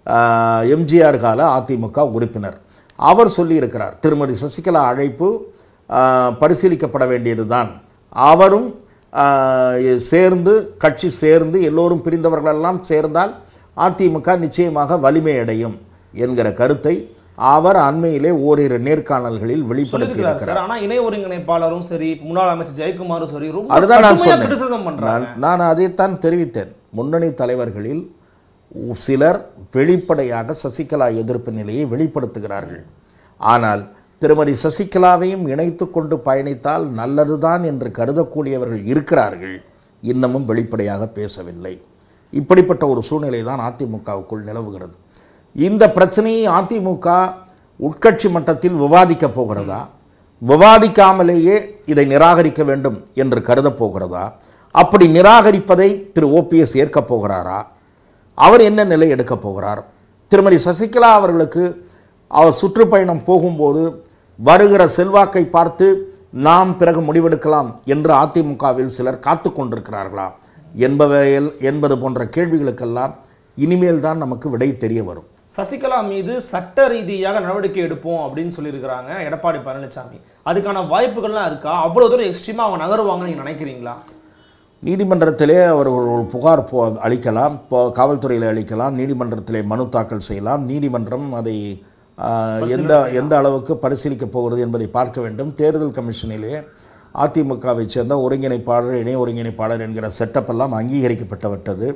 எம்ஜிஆர் கால அதிமுக உறுப்பினர். அவர் சொல்லியிருக்கிறார், திருமதி சசிகலா அழைப்பு பரிசீலிக்கப்பட வேண்டியதுதான், அவரும் சேர்ந்து கட்சி சேர்ந்து எல்லோரும் பிரிந்தவர்களெல்லாம் சேர்ந்தால் அதிமுக நிச்சயமாக வலிமை அடையும் என்கிற கருத்தை அவர் அண்மையிலே ஓரிரு நேர்காணல்களில் வெளிப்படுத்தியிருக்கிறார். ஆனா இணை ஒருங்கிணைப்பாளரும் சரி, முன்னாள் அமைச்சர் ஜெயக்குமாரும் சரி, அதுதான் நான் சொன்னேன். நான் அதைத்தான் தெரிவித்தேன். முன்னணி தலைவர்களில் சிலர் வெளிப்படையாக சசிகலா எதிர்ப்பு நிலையை வெளிப்படுத்துகிறார்கள். ஆனால் திருமதி சசிகலாவையும் இணைத்து கொண்டு பயணித்தால் நல்லதுதான் என்று கருதக்கூடியவர்கள் இருக்கிறார்கள், இன்னமும் வெளிப்படையாக பேசவில்லை. இப்படிப்பட்ட ஒரு சூழ்நிலை தான் அதிமுகவுக்குள் நிலவுகிறது. இந்த பிரச்சனையை அதிமுக உட்கட்சி மட்டத்தில் விவாதிக்கப் போகிறதா, விவாதிக்காமலேயே இதை நிராகரிக்க வேண்டும் என்று கருதப் போகிறதா, அப்படி நிராகரிப்பதை திரு ஓபிஎஸ் ஏற்கப் போகிறாரா, அவர் என்ன நிலை எடுக்கப் போகிறார்? திருமதி சசிகலா அவர்களுக்கு அவர் சுற்றுப்பயணம் போகும்போது வருகிற செல்வாக்கை பார்த்து நாம் பிறகு முடிவெடுக்கலாம் என்று அதிமுகவில் சிலர் காத்து கொண்டிருக்கிறார்களா என்பவையில் என்பது போன்ற கேள்விகளுக்கெல்லாம் இனிமேல் தான் நமக்கு விடை தெரிய வரும். சசிகலா மீது சட்ட ரீதியாக நடவடிக்கை எடுப்போம் அப்படின்னு சொல்லியிருக்கிறாங்க எடப்பாடி பழனிசாமி. அதுக்கான வாய்ப்புகள்லாம் இருக்கா? அவ்வளோ தூரம் எக்ஸ்ட்ரீமாக அவங்க நகருவாங்கன்னு நீங்கள் நினைக்கிறீங்களா? நீதிமன்றத்திலே அவர் ஒரு புகார் போ அளிக்கலாம், காவல்துறையில் அளிக்கலாம், நீதிமன்றத்திலே மனு தாக்கல் செய்யலாம். நீதிமன்றம் அதை எந்த எந்த அளவுக்கு பரிசீலிக்கப் போகிறது என்பதை பார்க்க வேண்டும். தேர்தல் கமிஷனிலே அதிமுகவை சேர்ந்த ஒருங்கிணைப்பாளர், இணை ஒருங்கிணைப்பாளர் என்கிற செட்டப் எல்லாம் அங்கீகரிக்கப்பட்டு விட்டது.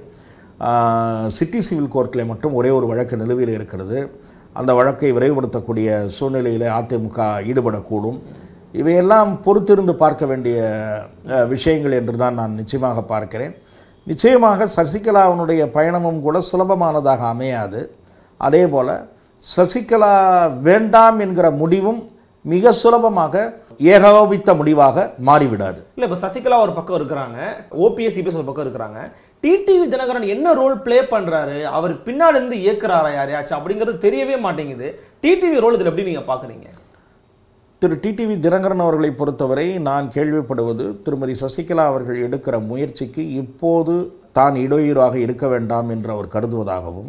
சிட்டி சிவில் கோர்ட்டில் மட்டும் ஒரே ஒரு வழக்கு நிலுவையில் இருக்கிறது. அந்த வழக்கை விரைவுபடுத்தக்கூடிய சூழ்நிலையில் அதிமுக ஈடுபடக்கூடும். இவையெல்லாம் பொறுத்திருந்து பார்க்க வேண்டிய விஷயங்கள் என்று தான் நான் நிச்சயமாக பார்க்கிறேன். நிச்சயமாக சசிகலாவினுடைய பயணமும் கூட சுலபமானதாக அமையாது. அதே போல் சசிகலா வேண்டாம் என்கிற முடிவும் மிக சுலபமாக ஏகோபித்த முடிவாக மாறிவிடாது. இல்லை, இப்போ சசிகலா ஒரு பக்கம் இருக்கிறாங்க, ஓபிஎஸ் சிபிஎஸ் ஒரு பக்கம் இருக்கிறாங்க. டிடிவி தினகரன் என்ன ரோல் பிளே பண்ணுறாரு? அவர் பின்னாடி இருந்து இயக்குறாரா யாரையாச்சும் அப்படிங்கிறது தெரியவே மாட்டேங்குது. டிடிவி ரோல் இதில் எப்படி நீங்கள் பார்க்குறீங்க? திரு டிடிவி தினகரன் அவர்களை பொறுத்தவரை நான் கேள்விப்படுவது, திருமதி சசிகலா அவர்கள் எடுக்கிற முயற்சிக்கு இப்போது தான் இடையூறாக இருக்க வேண்டாம் என்று அவர் கருதுவதாகவும்,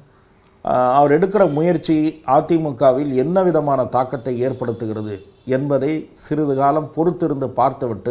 அவர் எடுக்கிற முயற்சி அதிமுகவில் என்ன விதமான தாக்கத்தை ஏற்படுத்துகிறது என்பதை சிறிது காலம் பொறுத்திருந்து பார்த்துவிட்டு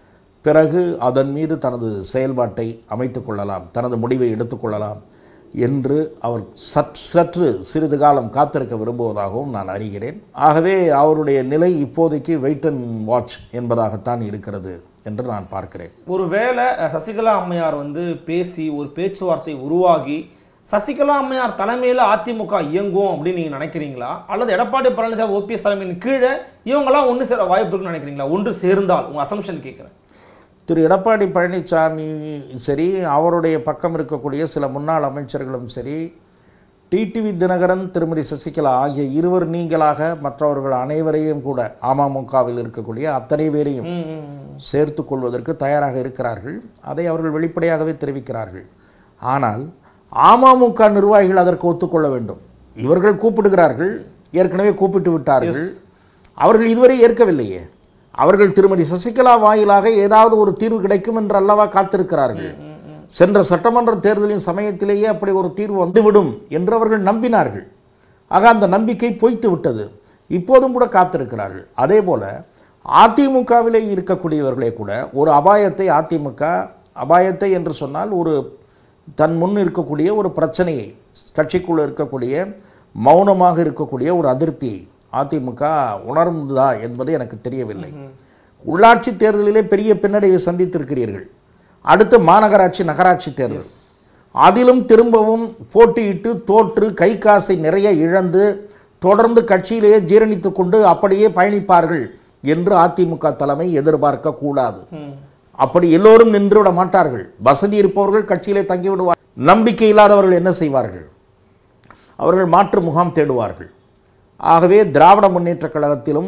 பிறகு அதன் மீது தனது செயல்பாட்டை அமைத்து கொள்ளலாம், தனது முடிவை எடுத்துக்கொள்ளலாம் என்று அவர் சற் சற்று சிறிது காலம் காத்திருக்க விரும்புவதாகவும் நான் அறிகிறேன். ஆகவே அவருடைய நிலை இப்போதைக்கு வெயிட் அண்ட் வாட்ச் என்பதாகத்தான் இருக்கிறது என்று நான் பார்க்கிறேன். ஒருவேளை சசிகலா அம்மையார் வந்து பேசி ஒரு பேச்சுவார்த்தை உருவாகி சசிகலா அம்மையார் தலைமையில் அதிமுக இயங்கும் அப்படின்னு நீங்கள் நினைக்கிறீங்களா? அல்லது எடப்பாடி பழனிசாமி ஓபிஎஸ் தலைமையின் கீழே இவங்களாம் ஒன்று சேர வாய்ப்பு இருக்குன்னு நினைக்கிறீங்களா? ஒன்று சேர்ந்தால் உங்கள் அசம்ஷன் கேட்குறேன். திரு எடப்பாடி பழனிசாமி சரி, அவருடைய பக்கம் இருக்கக்கூடிய சில முன்னாள் அமைச்சர்களும் சரி, டிடிவி தினகரன், திருமதி சசிகலா ஆகிய இருவர் நீங்களாக மற்றவர்கள் அனைவரையும் கூட அமமுகவில் இருக்கக்கூடிய அத்தனை பேரையும் சேர்த்து கொள்வதற்கு தயாராக இருக்கிறார்கள். அதை அவர்கள் வெளிப்படையாகவே தெரிவிக்கிறார்கள். ஆனால் அமமுக நிர்வாகிகள் அதற்கு ஒத்துக்கொள்ள வேண்டும். இவர்கள் கூப்பிடுகிறார்கள், ஏற்கனவே கூப்பிட்டு விட்டார்கள், அவர்கள் இதுவரை ஏற்கவில்லையே. அவர்கள் திருமதி சசிகலா வாயிலாக ஏதாவது ஒரு தீர்வு கிடைக்கும் என்று அல்லவா காத்திருக்கிறார்கள். சென்ற சட்டமன்ற தேர்தலின் சமயத்திலேயே அப்படி ஒரு தீர்வு வந்துவிடும் என்று அவர்கள் நம்பினார்கள். ஆக அந்த நம்பிக்கை பொய்த்து விட்டது. இப்போதும் கூட காத்திருக்கிறார்கள். அதே போல அதிமுகவிலே இருக்கக்கூடியவர்களே கூட ஒரு அபாயத்தை, அதிமுக அபாயத்தை என்று சொன்னால் ஒரு தன் முன் இருக்கக்கூடிய ஒரு பிரச்சனையை, கட்சிக்குள்ளே இருக்கக்கூடிய மௌனமாக இருக்கக்கூடிய ஒரு அதிருப்தியை அதிமுக உணர்ந்ததா என்பது எனக்கு தெரியவில்லை. உள்ளாட்சி தேர்தலிலே பெரிய பின்னடைவை சந்தித்திருக்கிறீர்கள். அடுத்து மாநகராட்சி, நகராட்சி தேர்தல், அதிலும் திரும்பவும் போட்டியிட்டு தோற்று கை காசை நிறைய இழந்து தொடர்ந்து கட்சியிலேயே ஜீரணித்து கொண்டு அப்படியே பயணிப்பார்கள் என்று அதிமுக தலைமை எதிர்பார்க்க கூடாது. அப்படி எல்லோரும் நின்று விட மாட்டார்கள். வசதி இருப்பவர்கள் கட்சியிலே தங்கிவிடுவார். நம்பிக்கை இல்லாதவர்கள் என்ன செய்வார்கள்? அவர்கள் மாற்று முகாம் தேடுவார்கள். ஆகவே திராவிட முன்னேற்ற கழகத்திலும்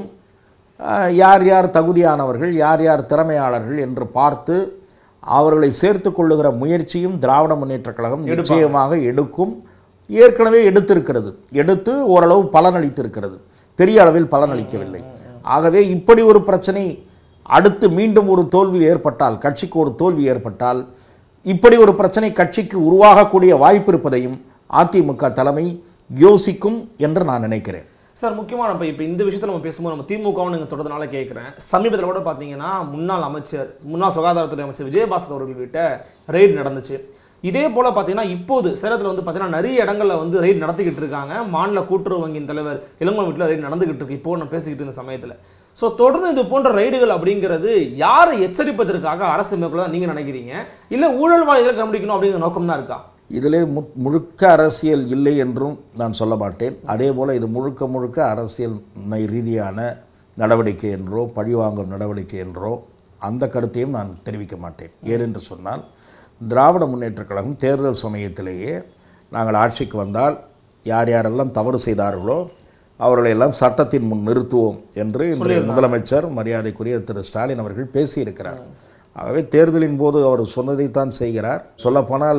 யார் யார் தகுதியானவர்கள், யார் யார் திறமையாளர்கள் என்று பார்த்து அவர்களை சேர்த்து கொள்ளுகிற முயற்சியும் திராவிட முன்னேற்ற கழகம் நிச்சயமாக எடுக்கும். ஏற்கனவே எடுத்திருக்கிறது. எடுத்து ஓரளவு பலனளித்திருக்கிறது, பெரிய அளவில் பலனளிக்கவில்லை. ஆகவே இப்படி ஒரு பிரச்சனை அடுத்து மீண்டும் ஒரு தோல்வி ஏற்பட்டால், கட்சிக்கு ஒரு தோல்வி ஏற்பட்டால், இப்படி ஒரு பிரச்சனை கட்சிக்கு உருவாகக்கூடிய வாய்ப்பு இருப்பதையும் அதிமுக தலைமை யோசிக்கும் என்று நான் நினைக்கிறேன். சார், முக்கியமான இப்போ இப்போ இந்த விஷயத்தில் நம்ம பேசும்போது நம்ம திமுகவுன்னு நீங்கள் தொடர்றதுனால கேட்குறேன். சமீபத்தில் கூட பார்த்தீங்கன்னா முன்னாள் அமைச்சர், முன்னாள் சுகாதாரத்துறை அமைச்சர் விஜயபாஸ்கர் அவர்கள் கிட்ட ரெய்டு நடந்துச்சு. இதே போல் பார்த்தீங்கன்னா இப்போது சேலத்தில் வந்து பார்த்தீங்கன்னா நிறைய இடங்களில் வந்து ரெய்டு நடத்திக்கிட்டு இருக்காங்க. மாநில கூட்டுறவு வங்கியின் தலைவர் இளங்கோ வீட்டில் ரெய்டு நடந்துகிட்டு இருக்கு இப்போ நம்ம பேசிக்கிட்டு இருந்த சமயத்தில். ஸோ தொடர்ந்து இது போன்ற ரைடுகள் அப்படிங்கிறது யாரை எச்சரிப்பதற்காக அரசு மேற்கொள்ள நீங்கள் நினைக்கிறீங்க, இல்லை ஊழல்வாதிகளை கண்டுபிடிக்கணும் அப்படிங்கிற நோக்கம் தான் இருக்கா? இதிலே மு முழுக்க அரசியல் இல்லை என்றும் நான் சொல்ல மாட்டேன். அதே போல் இது முழுக்க முழுக்க அரசியல் ரீதியான நடவடிக்கை என்றோ பழிவாங்கும் நடவடிக்கை என்றோ அந்த கருத்தையும் நான் தெரிவிக்க மாட்டேன். ஏனென்று சொன்னால், திராவிட முன்னேற்றக் கழகம் தேர்தல் சமயத்திலேயே நாங்கள் ஆட்சிக்கு வந்தால் யார் யாரெல்லாம் தவறு செய்தார்களோ அவர்களை எல்லாம் சட்டத்தின் முன் நிறுத்துவோம் என்று இன்றைய முதலமைச்சர் மரியாதைக்குரிய திரு ஸ்டாலின் அவர்கள் பேசியிருக்கிறார். ஆகவே தேர்தலின் போது அவர் சொன்னதைத்தான் செய்கிறார். சொல்லப்போனால்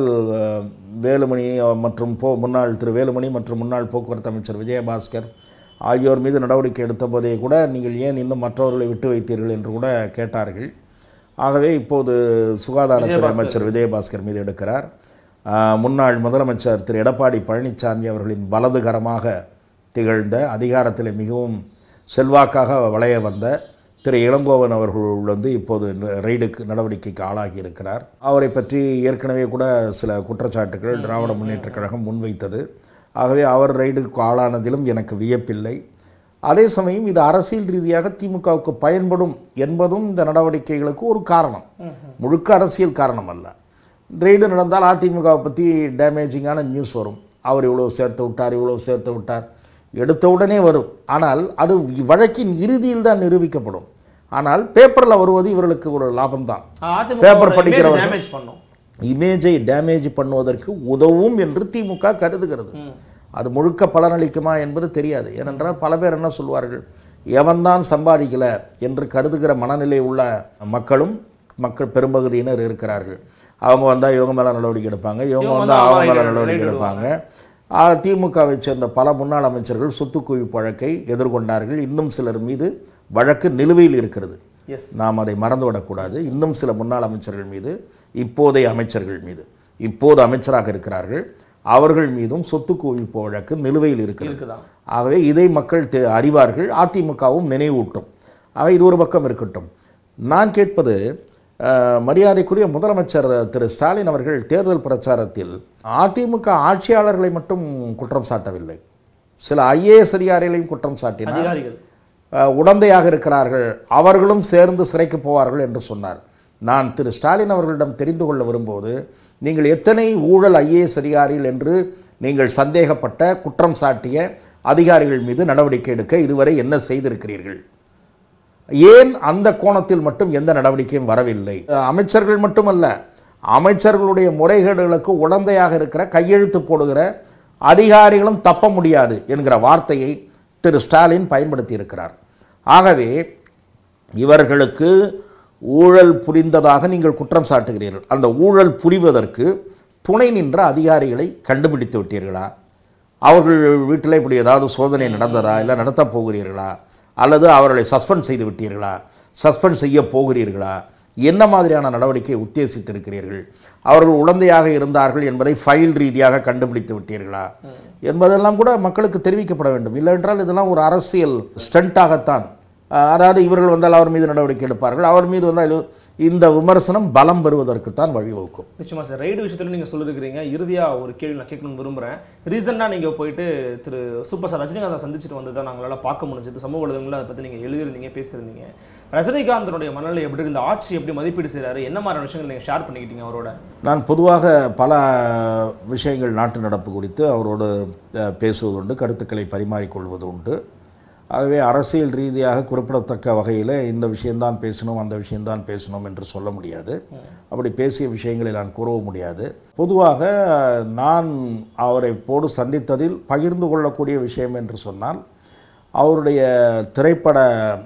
வேலுமணி மற்றும் போ முன்னாள் திரு வேலுமணி மற்றும் முன்னாள் போக்குவரத்து அமைச்சர் விஜயபாஸ்கர் ஆகியோர் மீது நடவடிக்கை எடுத்த போதே கூட நீங்கள் ஏன் இன்னும் மற்றவர்களை விட்டு வைத்தீர்கள் என்று கூட கேட்டார்கள். ஆகவே இப்போது சுகாதாரத்துறை அமைச்சர் விஜயபாஸ்கர் மீது எடுக்கிறார். முன்னாள் முதலமைச்சர் திரு எடப்பாடி பழனிசாமி அவர்களின் வலதுகரமாக திகழ்ந்த அதிகாரத்தில் மிகவும் செல்வாக்காக வளைய வந்த திரு இளங்கோவன் அவர்கள் வந்து இப்போது ரெய்டுக்கு நடவடிக்கைக்கு ஆளாகி இருக்கிறார். அவரை பற்றி ஏற்கனவே கூட சில குற்றச்சாட்டுகள் திராவிட முன்னேற்றக் கழகம் முன்வைத்தது. ஆகவே அவர் ரெய்டுக்கு ஆளானதிலும் எனக்கு வியப்பில்லை. அதே சமயம் இது அரசியல் ரீதியாக திமுகவுக்கு பயன்படும் என்பதும் இந்த நடவடிக்கைகளுக்கு ஒரு காரணம், முழுக்க அரசியல் காரணம் அல்ல. ரெய்டு நடந்தால் அதிமுகவை பற்றி டேமேஜிங்கான நியூஸ் வரும். அவர் இவ்வளோ சேர்த்து விட்டார், இவ்வளோ சேர்த்து விட்டார், எடுத்த உடனே வரும். ஆனால் அது வழக்கின் இறுதியில் தான் நிரூபிக்கப்படும். ஆனால் பேப்பரில் வருவது இவர்களுக்கு ஒரு லாபம்தான். பேப்பர் படிக்கிறவர்கள் இமேஜை டேமேஜ் பண்ணுவதற்கு உதவும் என்று திமுக கருதுகிறது. அது முழுக்க பலனளிக்குமா என்பது தெரியாது. ஏனென்றால் பல பேர் என்ன சொல்வார்கள், எவன்தான் சம்பாதிக்கலை என்று கருதுகிற மனநிலை உள்ள மக்களும் மக்கள் பெரும்பகுதியினர் இருக்கிறார்கள். அவங்க வந்தால் இவங்க மேலே நடவடிக்கை எடுப்பாங்க, இவங்க வந்தால் அவங்க மேலே நடவடிக்கை எடுப்பாங்க. திமுகவை சேர்ந்த பல முன்னாள் அமைச்சர்கள் சொத்து குவிப்பு வழக்கை எதிர்கொண்டார்கள். இன்னும் சிலர் மீது வழக்கு நிலுவையில் இருக்கிறது. நாம் அதை மறந்துவிடக்கூடாது. இன்னும் சில முன்னாள் அமைச்சர்கள் மீது, இப்போதைய அமைச்சர்கள் மீது, இப்போது அமைச்சராக இருக்கிறார்கள், அவர்கள் மீதும் சொத்து குவிப்பு வழக்கு நிலுவையில் இருக்கிறது. ஆகவே இதை மக்கள் அறிவார்கள், அதிமுகவும் நினைவூட்டும். ஆக இது ஒரு பக்கம் இருக்கட்டும். நான் கேட்பது, மரியாதைக்குரிய முதலமைச்சர் திரு ஸ்டாலின் அவர்கள் தேர்தல் பிரச்சாரத்தில் அதிமுக ஆட்சியாளர்களை மட்டும் குற்றம் சாட்டவில்லை, சில ஐஏஎஸ் அதிகாரிகளையும் குற்றம் சாட்டினார். உடந்தையாக இருக்கிறார்கள், அவர்களும் சேர்ந்து சிறைக்கு போவார்கள் என்று சொன்னார். நான் திரு ஸ்டாலின் அவர்களிடம் தெரிந்து கொள்ள வரும்போது, நீங்கள் எத்தனை ஊழல் ஐஏஎஸ் அதிகாரிகள் என்று நீங்கள் சந்தேகப்பட்ட குற்றம் சாட்டிய அதிகாரிகள் மீது நடவடிக்கை எடுக்க இதுவரை என்ன செய்திருக்கிறீர்கள்? ஏன் அந்த கோணத்தில் மட்டும் எந்த நடவடிக்கையும் வரவில்லை? அமைச்சர்கள் மட்டுமல்ல, அமைச்சர்களுடைய முறைகேடுகளுக்கு உடந்தையாக இருக்கிற கையெழுத்து போடுகிற அதிகாரிகளும் தப்ப முடியாது என்கிற வார்த்தையை திரு ஸ்டாலின் பயன்படுத்தி இருக்கிறார். ஆகவே இவர்களுக்கு ஊழல் புரிந்ததாக நீங்கள் குற்றம் சாட்டுகிறீர்கள். அந்த ஊழல் புரிவதற்கு துணை நின்ற அதிகாரிகளை கண்டுபிடித்து விட்டீர்களா? அவர்கள் வீட்டில் இப்படி ஏதாவது சோதனை நடந்ததா, இல்லை நடத்தப் போகிறீர்களா? அல்லது அவர்களை சஸ்பெண்ட் செய்து விட்டீர்களா, சஸ்பெண்ட் செய்ய போகிறீர்களா? என்ன மாதிரியான நடவடிக்கையை உத்தேசித்திருக்கிறீர்கள்? அவர்கள் உடந்தையாக இருந்தார்கள் என்பதை ஃபைல் ரீதியாக கண்டுபிடித்து விட்டீர்களா என்பதெல்லாம் கூட மக்களுக்கு தெரிவிக்கப்பட வேண்டும். இல்லையென்றால் இதெல்லாம் ஒரு அரசியல் ஸ்டண்டாகத்தான். அதாவது இவர்கள் வந்தால் அவர் மீது நடவடிக்கை எடுப்பார்கள், அவர் மீது வந்தால் இந்த விமர்சனம் பலம் பெறுவதற்குத்தான் வழிவகுக்கும். நிச்சயமா சார், ரைடு விஷயத்தில் நீங்கள் சொல்லியிருக்கிறீங்க. இறுதியாக ஒரு கேள்வி நான் கேட்கணும்னு விரும்புகிறேன். ரீசெண்டாக நீங்கள் போயிட்டு திரு சூப்பர் ஸ்டார் ரஜினிகாந்தை சந்திச்சுட்டு வந்து தான் நாங்களால் பார்க்க முடிஞ்சது. சமூக ஊடகங்களில் அதை பற்றி நீங்கள் எழுதியிருந்தீங்க, பேசியிருந்தீங்க. ரஜினிகாந்தனுடைய மனநிலை எப்படி, இந்த ஆட்சி எப்படி மதிப்பீடு செய்கிறாரு, என்ன மாதிரியான விஷயங்கள் நீங்கள் ஷேர் பண்ணிக்கிட்டீங்க அவரோட? நான் பொதுவாக பல விஷயங்கள் நாட்டு நடப்பு குறித்து அவரோடு பேசுவதுண்டு, கருத்துக்களை பரிமாறிக்கொள்வது உண்டு. ஆகவே அரசியல் ரீதியாக குறிப்பிடத்தக்க வகையில் இந்த விஷயம்தான் பேசணும், அந்த விஷயம்தான் பேசணும் என்று சொல்ல முடியாது. அப்படி பேசிய விஷயங்களை நான் கூறவும் முடியாது. பொதுவாக நான் அவரை போடு சந்தித்ததில் பகிர்ந்து கொள்ளக்கூடிய விஷயம் என்று சொன்னால், அவருடைய திரைப்பட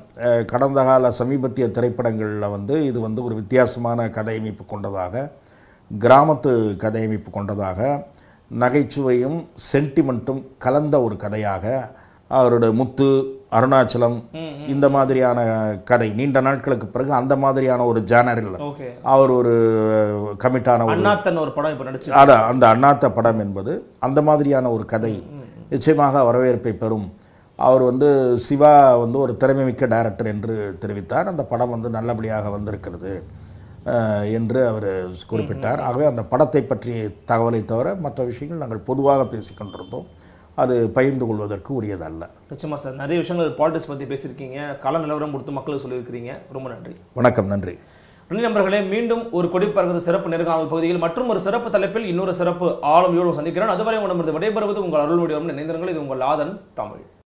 கடந்த கால சமீபத்திய திரைப்படங்களில் வந்து இது வந்து ஒரு வித்தியாசமான கதையமைப்பு கொண்டதாக, கிராமத்து கதையமைப்பு கொண்டதாக, நகைச்சுவையும் சென்டிமெண்ட்டும் கலந்த ஒரு கதையாக, அவருடைய முத்து, அருணாச்சலம் இந்த மாதிரியான கதை நீண்ட நாட்களுக்கு பிறகு அந்த மாதிரியான ஒரு ஜானரில் அவர் ஒரு கமிட்டான ஒரு படம் அதான் அந்த அண்ணாத்த படம் என்பது அந்த மாதிரியான ஒரு கதை நிச்சயமாக வரவேற்பை பெறும். அவர் வந்து சிவா வந்து ஒரு திறமைமிக்க டைரக்டர் என்று தெரிவித்தார். அந்த படம் வந்து நல்லபடியாக வந்திருக்கிறது என்று அவர் குறிப்பிட்டார். ஆகவே அந்த படத்தை பற்றிய தகவலை தவிர மற்ற விஷயங்கள் நாங்கள் பொதுவாக பேசிக்கொண்டிருந்தோம். அது பகிர்ந்து கொள்வதற்கு உரியதல்ல. நிச்சயமா சார், நிறைய விஷயங்கள் பாலிடிக்ஸ் பற்றி பேசியிருக்கீங்க, கள நிலவரம் கொடுத்து மக்களுக்கு சொல்லியிருக்கிறீங்க. ரொம்ப நன்றி. வணக்கம். நன்றி. நன்றி நண்பர்களே. மீண்டும் ஒரு கொடிப்பறக்குது சிறப்பு நேர்காணல் பகுதியில் மற்றும் ஒரு சிறப்பு தலைப்பில் இன்னொரு சிறப்பு ஆளுமையோடு சந்திக்கிறேன். அதுவரை உங்களிடமிருந்து விடைபெறுவது உங்கள் அருள் வடிவம். நினைந்திருங்கள், இது உங்கள் ஆதன் தமிழ்.